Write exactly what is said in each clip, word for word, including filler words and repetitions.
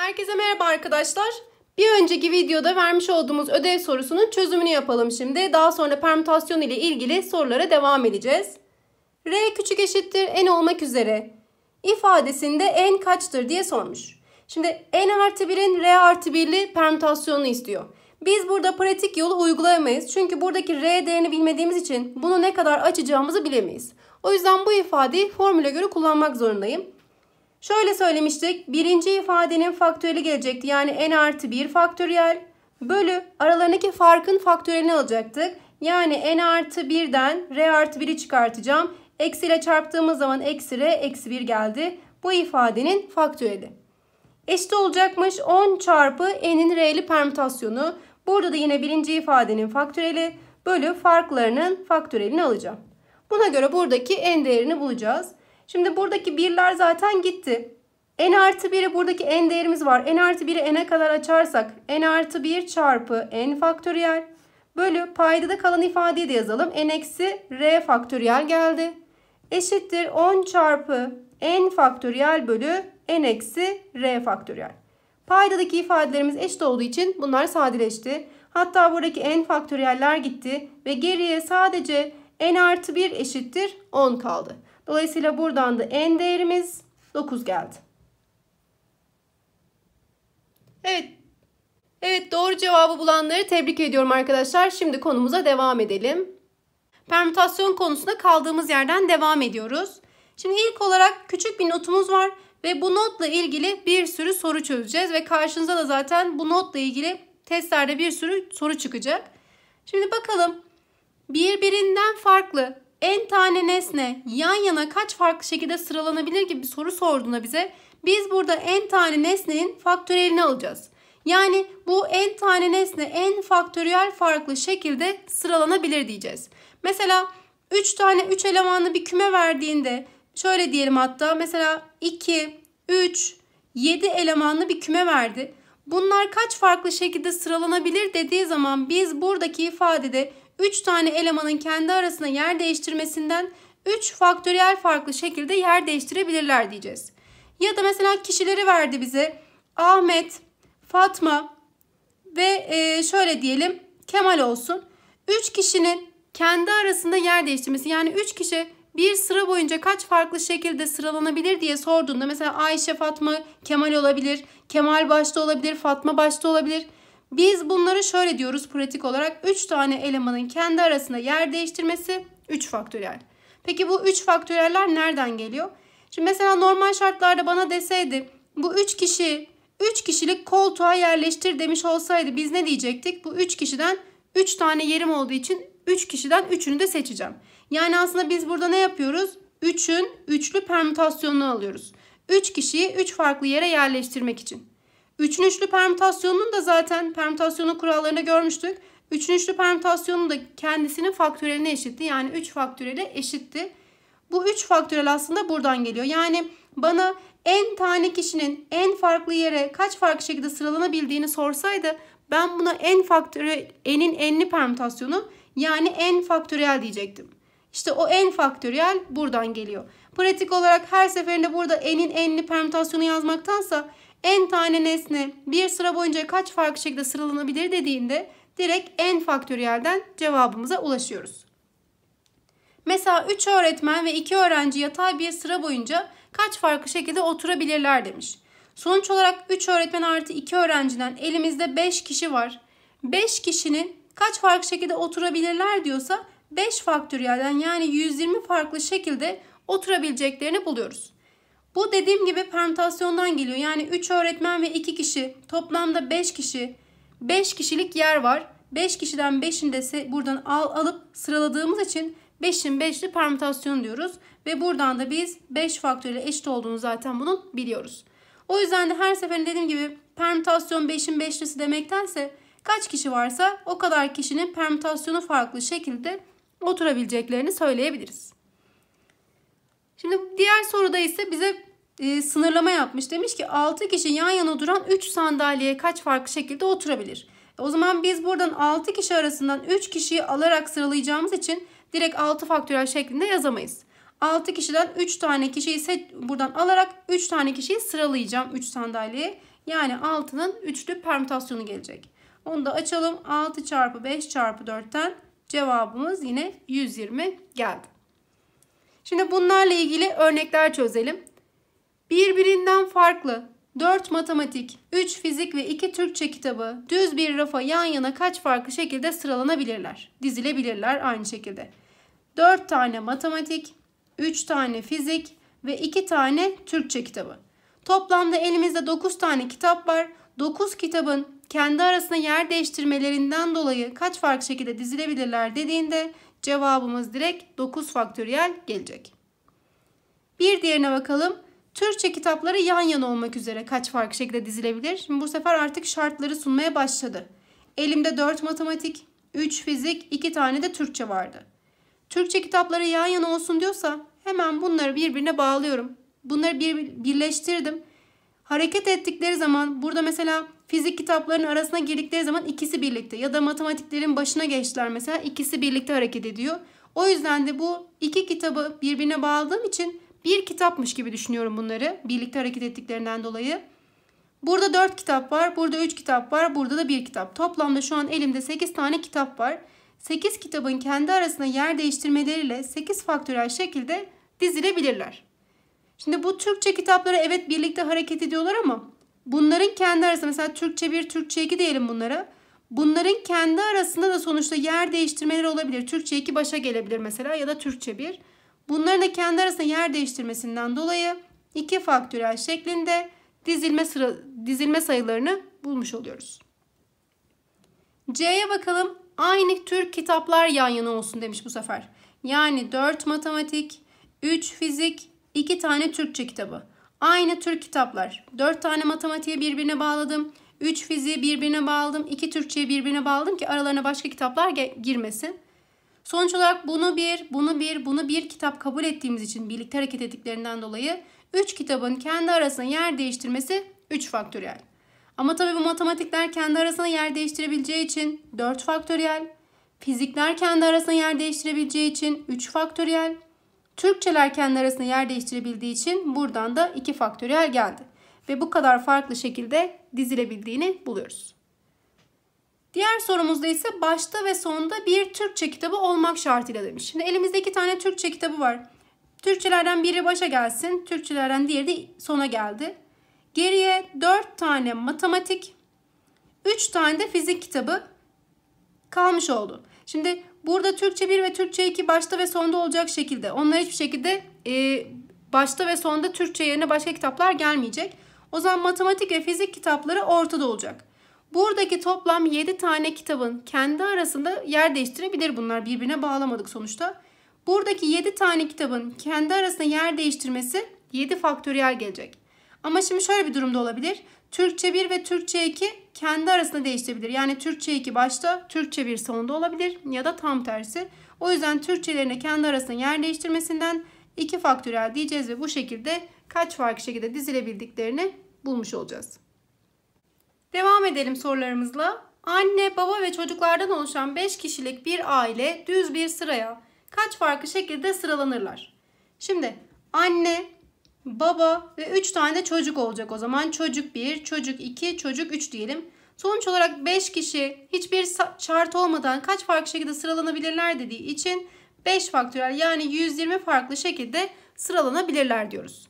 Herkese merhaba arkadaşlar. Bir önceki videoda vermiş olduğumuz ödev sorusunun çözümünü yapalım şimdi. Daha sonra permütasyon ile ilgili sorulara devam edeceğiz. R küçük eşittir n olmak üzere ifadesinde n kaçtır diye sormuş. Şimdi n artı birin r artı birli permütasyonunu istiyor. Biz burada pratik yolu uygulayamayız. Çünkü buradaki r değerini bilmediğimiz için bunu ne kadar açacağımızı bilemeyiz. O yüzden bu ifadeyi formüle göre kullanmak zorundayım. Şöyle söylemiştik. Birinci ifadenin faktöriyeli gelecekti. Yani n artı bir faktöriyel bölü aralarındaki farkın faktöriyelini alacaktık. Yani n artı birden r artı biri çıkartacağım. Eksi ile çarptığımız zaman eksi r eksi bir geldi. Bu ifadenin faktöriyeli. Eşit olacakmış on çarpı n'in r'li permütasyonu. Burada da yine birinci ifadenin faktöriyeli bölü farklarının faktöriyelini alacağım. Buna göre buradaki n değerini bulacağız. Şimdi buradaki birler zaten gitti. N artı biri buradaki n değerimiz var. N artı biri n'e kadar açarsak n artı bir çarpı n faktöriyel bölü payda da kalan ifadeyi de yazalım. N eksi r faktöriyel geldi. Eşittir on çarpı n faktöriyel bölü n eksi r faktöriyel. Paydadaki ifadelerimiz eşit olduğu için bunlar sadeleşti. Hatta buradaki n faktöriyeller gitti ve geriye sadece n artı bir eşittir on kaldı. Dolayısıyla buradan da n değerimiz dokuz geldi. Evet. Evet, doğru cevabı bulanları tebrik ediyorum arkadaşlar. Şimdi konumuza devam edelim. Permütasyon konusunda kaldığımız yerden devam ediyoruz. Şimdi ilk olarak küçük bir notumuz var ve bu notla ilgili bir sürü soru çözeceğiz ve karşınıza da zaten bu notla ilgili testlerde bir sürü soru çıkacak. Şimdi bakalım, birbirinden farklı n tane nesne yan yana kaç farklı şekilde sıralanabilir gibi bir soru sorduğunda bize biz burada n tane nesnenin faktöriyelini alacağız. Yani bu n tane nesne n faktöriyel farklı şekilde sıralanabilir diyeceğiz. Mesela üç tane üç elemanlı bir küme verdiğinde şöyle diyelim, hatta mesela iki, üç, yedi elemanlı bir küme verdi. Bunlar kaç farklı şekilde sıralanabilir dediği zaman biz buradaki ifadede üç tane elemanın kendi arasında yer değiştirmesinden üç faktöriyel farklı şekilde yer değiştirebilirler diyeceğiz. Ya da mesela kişileri verdi bize. Ahmet, Fatma ve e, şöyle diyelim Kemal olsun. üç kişinin kendi arasında yer değiştirmesi, yani üç kişi bir sıra boyunca kaç farklı şekilde sıralanabilir diye sorduğunda mesela Ayşe, Fatma, Kemal olabilir. Kemal başta olabilir, Fatma başta olabilir. Biz bunları şöyle diyoruz pratik olarak: üç tane elemanın kendi arasında yer değiştirmesi üç faktöriyel. Peki bu üç faktöriyeller nereden geliyor? Şimdi mesela normal şartlarda bana deseydi bu üç kişi üç kişilik koltuğa yerleştir demiş olsaydı biz ne diyecektik? Bu üç kişiden üç tane yerim olduğu için üç kişiden üçünü de seçeceğim. Yani aslında biz burada ne yapıyoruz? üçün üçlü permütasyonunu alıyoruz. üç kişiyi üç farklı yere yerleştirmek için. üçün üçlü permütasyonunun da zaten permütasyonun kurallarını görmüştük. üçün üçlü permütasyonun da kendisinin faktöriyeline eşitti. Yani üç faktöriyeli eşitti. Bu üç faktöriyel aslında buradan geliyor. Yani bana n tane kişinin n farklı yere kaç farklı şekilde sıralanabildiğini sorsaydı ben buna n faktöriyel, n'in n'li permütasyonu yani n faktöriyel diyecektim. İşte o n faktöriyel buradan geliyor. Pratik olarak her seferinde burada n'in n'li permütasyonu yazmaktansa n tane nesne bir sıra boyunca kaç farklı şekilde sıralanabilir dediğinde direkt n faktöriyelden cevabımıza ulaşıyoruz. Mesela üç öğretmen ve iki öğrenci yatay bir sıra boyunca kaç farklı şekilde oturabilirler demiş. Sonuç olarak üç öğretmen artı iki öğrenciden elimizde beş kişi var. beş kişinin kaç farklı şekilde oturabilirler diyorsa beş faktöriyelden yani yüz yirmi farklı şekilde oturabileceklerini buluyoruz. Bu dediğim gibi permütasyondan geliyor. Yani üç öğretmen ve iki kişi, toplamda beş kişi, beş kişilik yer var. beş kişiden beşini de buradan al, alıp sıraladığımız için beşin beşli permütasyon diyoruz. Ve buradan da biz beş faktöriyel eşit olduğunu zaten bunun biliyoruz. O yüzden de her seferinde dediğim gibi permütasyon beşin beşlisi demektense kaç kişi varsa o kadar kişinin permütasyonu farklı şekilde oturabileceklerini söyleyebiliriz. Şimdi diğer soruda ise bize e, sınırlama yapmış. Demiş ki altı kişi yan yana duran üç sandalyeye kaç farklı şekilde oturabilir? E, o zaman biz buradan altı kişi arasından üç kişiyi alarak sıralayacağımız için direkt altı faktöriyel şeklinde yazamayız. altı kişiden üç tane kişiyi buradan alarak üç tane kişiyi sıralayacağım üç sandalyeye. Yani altının üçlü permütasyonu gelecek. Onu da açalım. altı çarpı beş çarpı dörtten cevabımız yine yüz yirmi geldi. Şimdi bunlarla ilgili örnekler çözelim. Birbirinden farklı dört matematik, üç fizik ve iki Türkçe kitabı düz bir rafa yan yana kaç farklı şekilde sıralanabilirler? Dizilebilirler aynı şekilde. dört tane matematik, üç tane fizik ve iki tane Türkçe kitabı. Toplamda elimizde dokuz tane kitap var. dokuz kitabın kendi arasında yer değiştirmelerinden dolayı kaç farklı şekilde dizilebilirler dediğinde cevabımız direkt dokuz faktöriyel gelecek. Bir diğerine bakalım. Türkçe kitapları yan yana olmak üzere kaç farklı şekilde dizilebilir? Şimdi bu sefer artık şartları sunmaya başladı. Elimde dört matematik, üç fizik, iki tane de Türkçe vardı. Türkçe kitapları yan yana olsun diyorsa hemen bunları birbirine bağlıyorum. Bunları bir, birleştirdim. Hareket ettikleri zaman burada mesela fizik kitaplarının arasına girdikleri zaman ikisi birlikte ya da matematiklerin başına geçtiler mesela ikisi birlikte hareket ediyor. O yüzden de bu iki kitabı birbirine bağladığım için bir kitapmış gibi düşünüyorum bunları birlikte hareket ettiklerinden dolayı. Burada dört kitap var, burada üç kitap var, burada da bir kitap. Toplamda şu an elimde sekiz tane kitap var. sekiz kitabın kendi arasında yer değiştirmeleriyle sekiz faktöriyel şekilde dizilebilirler. Şimdi bu Türkçe kitapları evet birlikte hareket ediyorlar ama bunların kendi arasında mesela Türkçe bir, Türkçe iki diyelim bunlara. Bunların kendi arasında da sonuçta yer değiştirmeleri olabilir. Türkçe iki başa gelebilir mesela ya da Türkçe bir. Bunların da kendi arasında yer değiştirmesinden dolayı iki faktöriyel şeklinde dizilme, sıra, dizilme sayılarını bulmuş oluyoruz. C'ye bakalım. Aynı tür kitaplar yan yana olsun demiş bu sefer. Yani dört matematik, üç fizik, iki tane Türkçe kitabı. Aynı tür kitaplar. dört tane matematiğe birbirine bağladım. üç fiziği birbirine bağladım. iki Türkçeyi birbirine bağladım ki aralarına başka kitaplar girmesin. Sonuç olarak bunu bir, bunu bir, bunu bir kitap kabul ettiğimiz için birlikte hareket ettiklerinden dolayı üç kitabın kendi arasında yer değiştirmesi üç faktöriyel. Ama tabii bu matematikler kendi arasında yer değiştirebileceği için dört faktöriyel. Fizikler kendi arasında yer değiştirebileceği için üç faktöriyel. Türkçeler kendi arasında yer değiştirebildiği için buradan da iki faktöriyel geldi. Ve bu kadar farklı şekilde dizilebildiğini buluyoruz. Diğer sorumuzda ise başta ve sonda bir Türkçe kitabı olmak şartıyla demiş. Şimdi elimizde iki tane Türkçe kitabı var. Türkçelerden biri başa gelsin, Türkçelerden diğeri de sona geldi. Geriye dört tane matematik, üç tane de fizik kitabı kalmış oldu. Şimdi burada Türkçe bir ve Türkçe iki başta ve sonda olacak şekilde. Onlar hiçbir şekilde e, başta ve sonda Türkçe yerine başka kitaplar gelmeyecek. O zaman matematik ve fizik kitapları ortada olacak. Buradaki toplam yedi tane kitabın kendi arasında yer değiştirebilir bunlar. Birbirine bağlamadık sonuçta. Buradaki yedi tane kitabın kendi arasında yer değiştirmesi yedi faktöriyel gelecek. Ama şimdi şöyle bir durumda olabilir. Türkçe bir ve Türkçe iki kendi arasında değiştirebilir. Yani Türkçe iki başta, Türkçe bir sonda olabilir ya da tam tersi. O yüzden Türkçelerin kendi arasında yer değiştirmesinden iki faktöriyel diyeceğiz ve bu şekilde kaç farklı şekilde dizilebildiklerini bulmuş olacağız. Devam edelim sorularımızla. Anne, baba ve çocuklardan oluşan beş kişilik bir aile düz bir sıraya kaç farklı şekilde sıralanırlar? Şimdi anne, baba ve üç tane de çocuk olacak o zaman. Çocuk bir, çocuk iki, çocuk üç diyelim. Sonuç olarak beş kişi hiçbir şart olmadan kaç farklı şekilde sıralanabilirler dediği için beş faktöriyel yani yüz yirmi farklı şekilde sıralanabilirler diyoruz.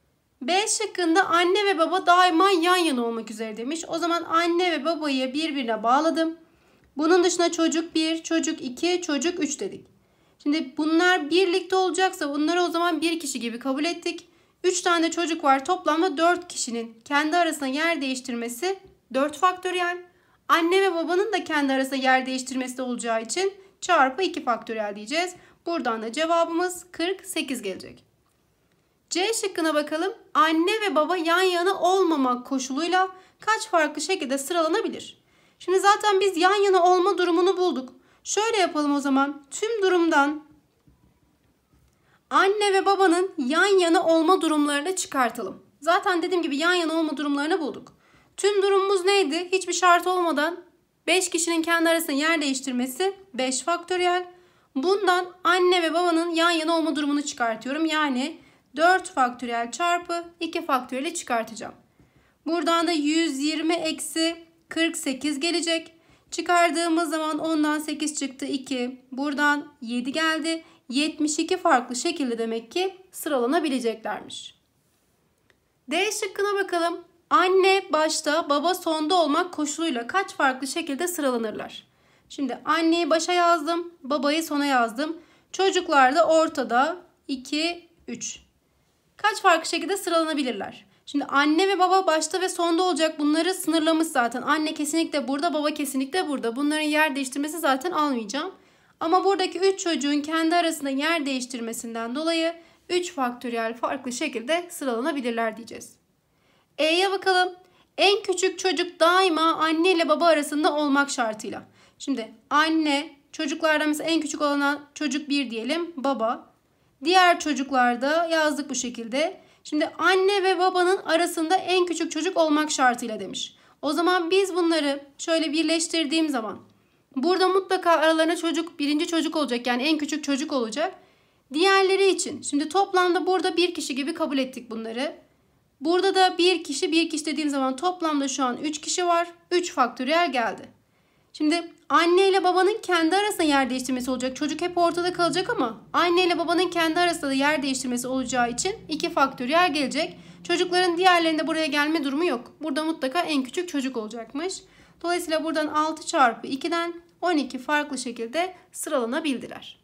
B şıkkında anne ve baba daima yan yana olmak üzere demiş. O zaman anne ve babayı birbirine bağladım. Bunun dışında çocuk bir, çocuk iki, çocuk üç dedik. Şimdi bunlar birlikte olacaksa bunları o zaman bir kişi gibi kabul ettik. üç tane de çocuk var. Toplamda dört kişinin kendi arasında yer değiştirmesi dört faktöriyel. Anne ve babanın da kendi arasında yer değiştirmesi de olacağı için çarpı iki faktöriyel diyeceğiz. Buradan da cevabımız kırk sekiz gelecek. C şıkkına bakalım. Anne ve baba yan yana olmamak koşuluyla kaç farklı şekilde sıralanabilir? Şimdi zaten biz yan yana olma durumunu bulduk. Şöyle yapalım o zaman. Tüm durumdan anne ve babanın yan yana olma durumlarını çıkartalım. Zaten dediğim gibi yan yana olma durumlarını bulduk. Tüm durumumuz neydi? Hiçbir şart olmadan beş kişinin kendi arasında yer değiştirmesi beş faktöriyel. Bundan anne ve babanın yan yana olma durumunu çıkartıyorum. Yani dört faktöriyel çarpı iki faktöriyeli çıkartacağım. Buradan da yüz yirmi eksi kırk sekiz gelecek. Çıkardığımız zaman ondan sekiz çıktı iki. Buradan yedi geldi. yetmiş iki farklı şekilde demek ki sıralanabileceklermiş. D şıkkına bakalım. Anne başta, baba sonda olmak koşuluyla kaç farklı şekilde sıralanırlar? Şimdi anneyi başa yazdım, babayı sona yazdım. Çocuklar da ortada iki, üç. Kaç farklı şekilde sıralanabilirler? Şimdi anne ve baba başta ve sonda olacak. Bunları sınırlamış zaten. Anne kesinlikle burada, baba kesinlikle burada. Bunların yer değiştirmesi zaten almayacağım. Ama buradaki üç çocuğun kendi arasında yer değiştirmesinden dolayı üç faktöriyel farklı şekilde sıralanabilirler diyeceğiz. E'ye bakalım. En küçük çocuk daima anne ile baba arasında olmak şartıyla. Şimdi anne, çocuklardan mesela en küçük olan çocuk bir diyelim, baba. Diğer çocuklarda yazdık bu şekilde. Şimdi anne ve babanın arasında en küçük çocuk olmak şartıyla demiş. O zaman biz bunları şöyle birleştirdiğim zaman burada mutlaka aralarında çocuk, birinci çocuk olacak, yani en küçük çocuk olacak. Diğerleri için şimdi toplamda burada bir kişi gibi kabul ettik bunları. Burada da bir kişi, bir kişi dediğim zaman toplamda şu an üç kişi var. üç faktöriyel geldi. Şimdi anne ile babanın kendi arasında yer değiştirmesi olacak. Çocuk hep ortada kalacak ama anne ile babanın kendi arasında da yer değiştirmesi olacağı için iki faktöriyel gelecek. Çocukların diğerlerinde buraya gelme durumu yok. Burada mutlaka en küçük çocuk olacakmış. Dolayısıyla buradan altı çarpı iki'den on iki farklı şekilde sıralanabildiler.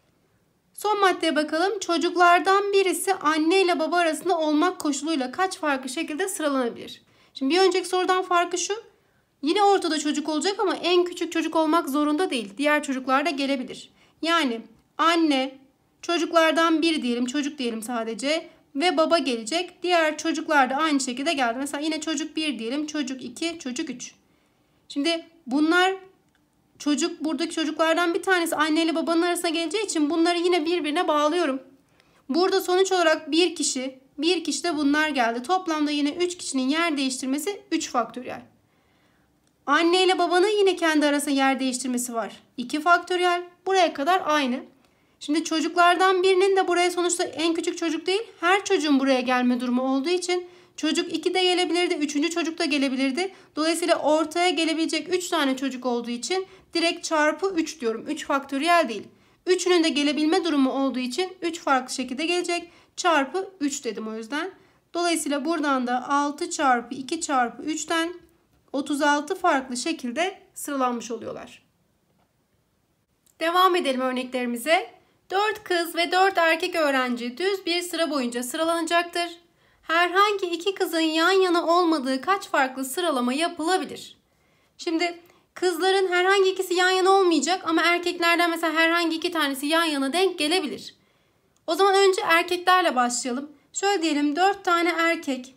Son maddeye bakalım. Çocuklardan birisi anne ile baba arasında olmak koşuluyla kaç farklı şekilde sıralanabilir? Şimdi bir önceki sorudan farkı şu. Yine ortada çocuk olacak ama en küçük çocuk olmak zorunda değil. Diğer çocuklar da gelebilir. Yani anne, çocuklardan biri diyelim, çocuk diyelim sadece ve baba gelecek. Diğer çocuklar da aynı şekilde geldi. Mesela yine çocuk bir diyelim, çocuk iki, çocuk üç. Şimdi bunlar çocuk, buradaki çocuklardan bir tanesi anne ile babanın arasına geleceği için bunları yine birbirine bağlıyorum. Burada sonuç olarak bir kişi, bir kişi de bunlar geldi. Toplamda yine üç kişinin yer değiştirmesi üç faktöriyel. Anne ile babanın yine kendi arasında yer değiştirmesi var. iki faktöriyel. Buraya kadar aynı. Şimdi çocuklardan birinin de buraya sonuçta en küçük çocuk değil, her çocuğun buraya gelme durumu olduğu için çocuk iki de gelebilirdi, üçüncü çocuk da gelebilirdi. Dolayısıyla ortaya gelebilecek üç tane çocuk olduğu için direkt çarpı üç diyorum. üç faktöriyel değil. üçünün de gelebilme durumu olduğu için üç farklı şekilde gelecek. Çarpı üç dedim o yüzden. Dolayısıyla buradan da altı çarpı iki çarpı üç'ten otuz altı farklı şekilde sıralanmış oluyorlar. Devam edelim örneklerimize. dört kız ve dört erkek öğrenci düz bir sıra boyunca sıralanacaktır. Herhangi iki kızın yan yana olmadığı kaç farklı sıralama yapılabilir? Şimdi kızların herhangi ikisi yan yana olmayacak ama erkeklerden mesela herhangi iki tanesi yan yana denk gelebilir. O zaman önce erkeklerle başlayalım. Şöyle diyelim, dört tane erkek,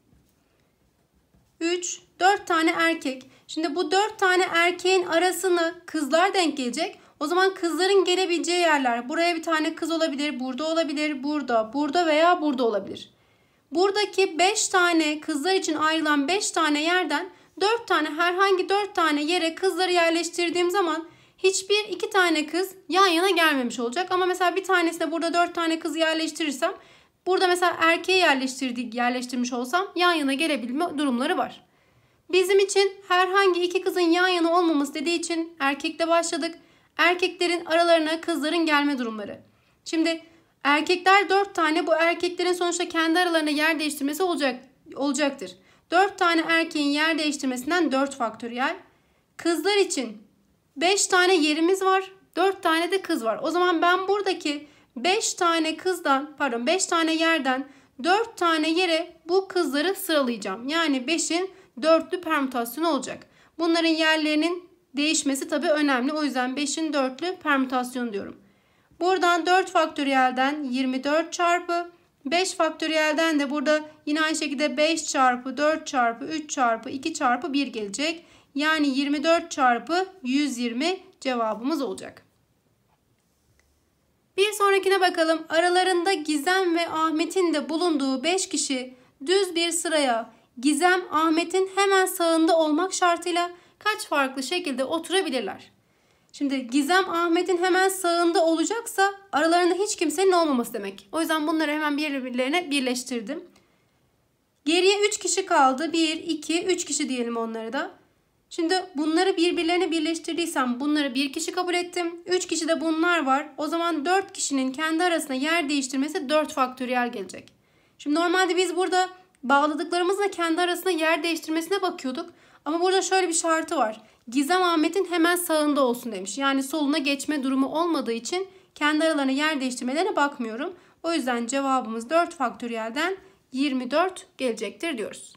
üç, dört tane erkek. Şimdi bu dört tane erkeğin arasını kızlar denk gelecek. O zaman kızların gelebileceği yerler, buraya bir tane kız olabilir, burada olabilir, burada, burada veya burada olabilir. Buradaki beş tane kızlar için ayrılan beş tane yerden dört tane, herhangi dört tane yere kızları yerleştirdiğim zaman hiçbir iki tane kız yan yana gelmemiş olacak. Ama mesela bir tanesine burada dört tane kız yerleştirirsem, burada mesela erkeği yerleştirdik, yerleştirmiş olsam yan yana gelebilme durumları var. Bizim için herhangi iki kızın yan yana olmaması dediği için erkekle başladık. Erkeklerin aralarına kızların gelme durumları. Şimdi erkekler dört tane, bu erkeklerin sonuçta kendi aralarında yer değiştirmesi olacak, olacaktır. dört tane erkeğin yer değiştirmesinden dört faktöriyel. Kızlar için beş tane yerimiz var. dört tane de kız var. O zaman ben buradaki beş tane kızdan, pardon beş tane yerden dört tane yere bu kızları sıralayacağım. Yani beşin dörtlü permütasyonu olacak. Bunların yerlerinin değişmesi tabii önemli. O yüzden beşin dörtlü permütasyonu diyorum. Buradan dört faktöriyelden yirmi dört çarpı beş faktöriyelden de burada yine aynı şekilde beş çarpı dört çarpı üç çarpı iki çarpı bir gelecek. Yani yirmi dört çarpı yüz yirmi cevabımız olacak. Bir sonrakine bakalım. Aralarında Gizem ve Ahmet'in de bulunduğu beş kişi düz bir sıraya Gizem Ahmet'in hemen sağında olmak şartıyla kaç farklı şekilde oturabilirler? Şimdi Gizem Ahmet'in hemen sağında olacaksa aralarında hiç kimsenin olmaması demek. O yüzden bunları hemen birbirlerine birleştirdim. Geriye üç kişi kaldı. bir, iki, üç kişi diyelim onları da. Şimdi bunları birbirlerine birleştirdiysem bunları bir kişi kabul ettim. üç kişi de bunlar var. O zaman dört kişinin kendi arasında yer değiştirmesi dört faktöriyel gelecek. Şimdi normalde biz burada bağladıklarımızla kendi arasında yer değiştirmesine bakıyorduk. Ama burada şöyle bir şartı var. Gizem Ahmet'in hemen sağında olsun demiş. Yani soluna geçme durumu olmadığı için kendi aralarına yer değiştirmelerine bakmıyorum. O yüzden cevabımız dört faktöriyelden yirmi dört gelecektir diyoruz.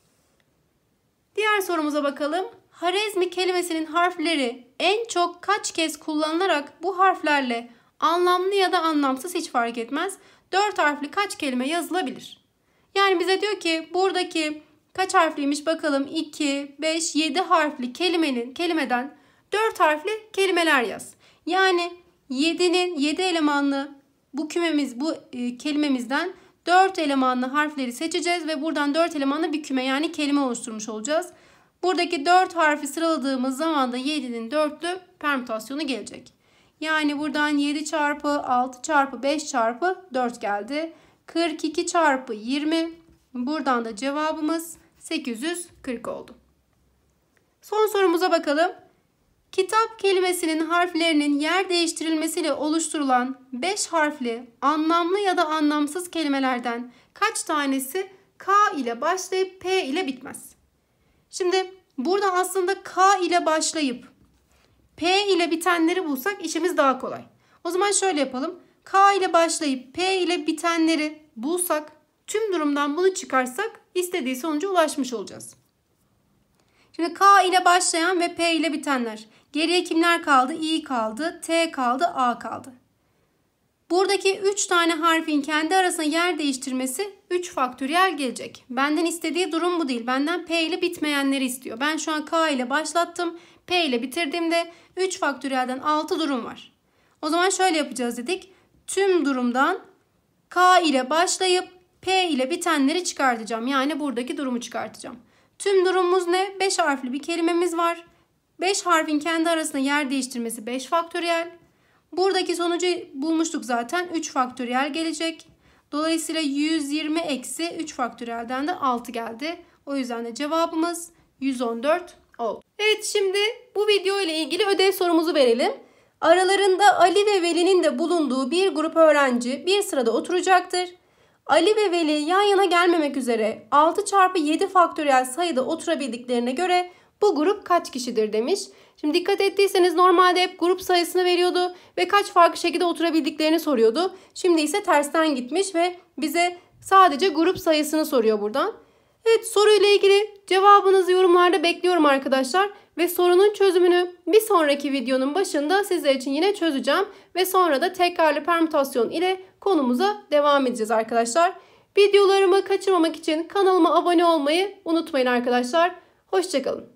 Diğer sorumuza bakalım. Harezmi kelimesinin harfleri en çok kaç kez kullanılarak bu harflerle anlamlı ya da anlamsız hiç fark etmez dört harfli kaç kelime yazılabilir? Yani bize diyor ki buradaki kaç harfliymiş bakalım iki, beş, yedi harfli kelimenin kelimeden dört harfli kelimeler yaz. Yani yedinin yedi elemanlı bu kümemiz bu e, kelimemizden dört elemanlı harfleri seçeceğiz ve buradan dört elemanlı bir küme yani kelime oluşturmuş olacağız. Buradaki dört harfi sıraladığımız zaman da yedinin dörtlü permütasyonu gelecek. Yani buradan yedi çarpı altı çarpı beş çarpı dört geldi. kırk iki çarpı yirmi. Buradan da cevabımız sekiz yüz kırk oldu. Son sorumuza bakalım. Kitap kelimesinin harflerinin yer değiştirilmesiyle oluşturulan beş harfli anlamlı ya da anlamsız kelimelerden kaç tanesi K ile başlayıp P ile bitmez? Şimdi burada aslında K ile başlayıp P ile bitenleri bulsak işimiz daha kolay. O zaman şöyle yapalım. K ile başlayıp P ile bitenleri bulsak, tüm durumdan bunu çıkarsak istediği sonuca ulaşmış olacağız. Şimdi K ile başlayan ve P ile bitenler. Geriye kimler kaldı? İ kaldı, T kaldı, A kaldı. Buradaki üç tane harfin kendi arasında yer değiştirmesi üç faktöriyel gelecek. Benden istediği durum bu değil. Benden P ile bitmeyenleri istiyor. Ben şu an K ile başlattım. P ile bitirdiğimde üç faktöriyelden altı durum var. O zaman şöyle yapacağız dedik. Tüm durumdan K ile başlayıp P ile bitenleri çıkartacağım. Yani buradaki durumu çıkartacağım. Tüm durumumuz ne? beş harfli bir kelimemiz var. beş harfin kendi arasında yer değiştirmesi beş faktöriyel. Buradaki sonucu bulmuştuk zaten. üç faktöriyel gelecek. Dolayısıyla yüz yirmi eksi üç faktöriyelden de altı geldi. O yüzden de cevabımız yüz on dört oldu. Evet, şimdi bu video ile ilgili ödev sorumuzu verelim. Aralarında Ali ve Veli'nin de bulunduğu bir grup öğrenci bir sırada oturacaktır. Ali ve Veli yan yana gelmemek üzere altı çarpı yedi faktöriyel sayıda oturabildiklerine göre bu grup kaç kişidir demiş. Şimdi dikkat ettiyseniz normalde hep grup sayısını veriyordu ve kaç farklı şekilde oturabildiklerini soruyordu. Şimdi ise tersten gitmiş ve bize sadece grup sayısını soruyor buradan. Evet, soruyla ilgili cevabınızı yorumlarda bekliyorum arkadaşlar. Ve sorunun çözümünü bir sonraki videonun başında sizler için yine çözeceğim. Ve sonra da tekrarlı permütasyon ile konumuza devam edeceğiz arkadaşlar. Videolarımı kaçırmamak için kanalıma abone olmayı unutmayın arkadaşlar. Hoşça kalın.